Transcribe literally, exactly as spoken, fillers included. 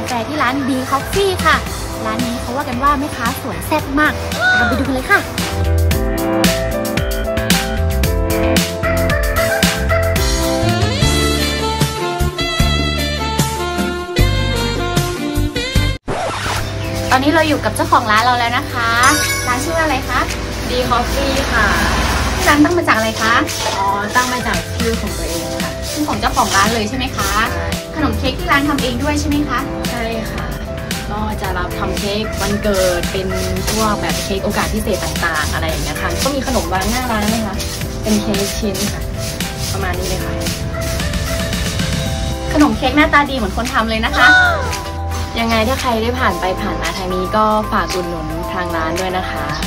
แฟที่ร้าน B Coffee ค่ะร้านนี้เขาว่ากันว่าแม่ค้าสวยแซ่บมากเราไปดูกันเลยค่ะตอนนี้เราอยู่กับเจ้าของร้านเราแล้วนะคะร้านชื่อว่าอะไรคะ B Coffee ค่ะร้านตั้งมาจากอะไรคะอ๋อตั้งมาจากชื่อของตัวเองค่ะชื่อของเจ้าของร้านเลยใช่ไหมคะขนมเค้กที่ร้านทำเองด้วยใช่ไหมคะใช่ค่ะก็จะรับทำเค้กวันเกิดเป็นพวกแบบเค้กโอกาสพิเศษต่างๆอะไรอย่างเงี้ยค่ะก็มีขนมวางหน้าร้านนะคะเป็นเค้กชิ้นค่ะประมาณนี้เลยค่ะขนมเค้กหน้าตาดีเหมือนคนทำเลยนะคะยังไงถ้าใครได้ผ่านไปผ่านมาทางนี้ก็ฝากอุดหนุนทางร้านด้วยนะคะ